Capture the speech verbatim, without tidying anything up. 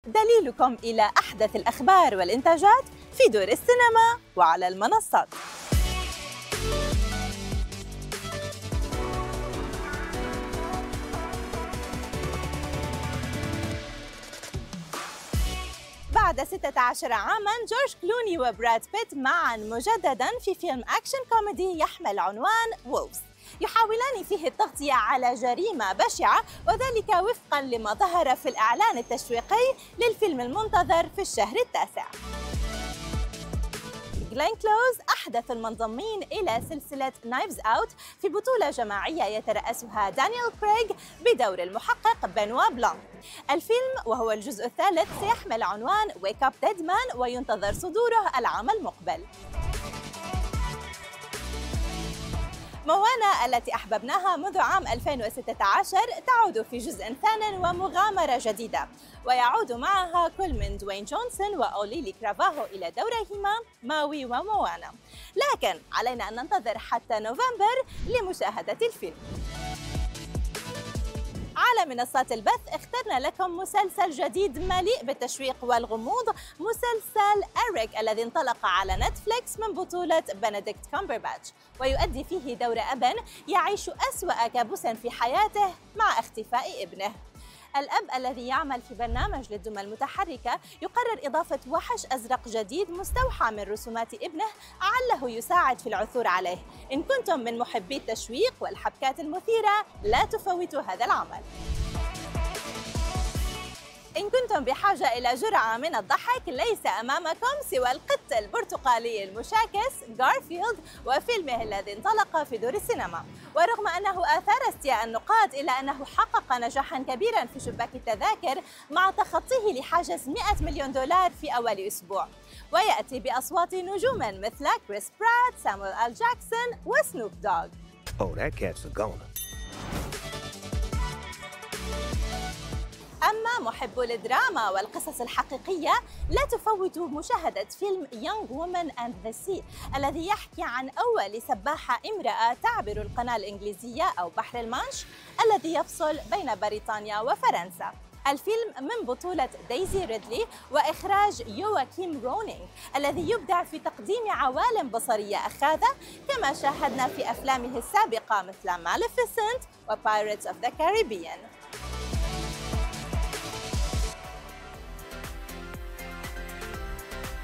دليلكم إلى أحدث الأخبار والإنتاجات في دور السينما وعلى المنصات. بعد ستة عشر عاماً جورج كلوني وبراد بيت معاً مجدداً في فيلم أكشن كوميدي يحمل عنوان وولفز، يحاولان فيه التغطية على جريمة بشعة، وذلك وفقاً لما ظهر في الإعلان التشويقي للفيلم المنتظر في الشهر التاسع. غلين كلوز أحدث المنضمين إلى سلسلة نايفز أوت في بطولة جماعية يترأسها دانيال كريغ بدور المحقق بنوا بلانك. الفيلم وهو الجزء الثالث سيحمل عنوان ويك أب ديد مان، وينتظر صدوره العام المقبل. موانا التي أحببناها منذ عام ألفين وستة عشر تعود في جزء ثان ومغامرة جديدة، ويعود معها كل من دوين جونسون وأوليلي كرافاهو إلى دوريهما ماوي وموانا، لكن علينا أن ننتظر حتى نوفمبر لمشاهدة الفيلم. على منصات البث اخترنا لكم مسلسل جديد مليء بالتشويق والغموض، مسلسل إريك الذي انطلق على نتفليكس من بطولة بنديكت كامبرباتش، ويؤدي فيه دور أب يعيش أسوأ كابوس في حياته مع اختفاء ابنه. الأب الذي يعمل في برنامج للدمى المتحركة يقرر إضافة وحش أزرق جديد مستوحى من رسومات ابنه علّه يساعد في العثور عليه. إن كنتم من محبي التشويق والحبكات المثيرة لا تفوتوا هذا العمل. إن كنتم بحاجة إلى جرعة من الضحك ليس أمامكم سوى القط البرتقالي المشاكس غارفيلد وفيلمه الذي انطلق في دور السينما، ورغم أنه آثار استياء النقاد إلا أنه حقق نجاحاً كبيراً في شباك التذاكر مع تخطيه لحاجز مئة مليون دولار في أول أسبوع، ويأتي بأصوات نجوم مثل كريس برات، سامويل آل جاكسون وسنوب دوغ. Oh, that cat's a goner. أما محبو الدراما والقصص الحقيقية لا تفوتوا مشاهدة فيلم Young Woman and the Sea الذي يحكي عن أول سباحة امرأة تعبر القناة الإنجليزية أو بحر المانش الذي يفصل بين بريطانيا وفرنسا. الفيلم من بطولة دايزي ريدلي وإخراج يواكيم رونينغ الذي يبدع في تقديم عوالم بصرية أخاذة كما شاهدنا في أفلامه السابقة مثل ماليفيسنت وبايرتس أوف ذا كاريبيان.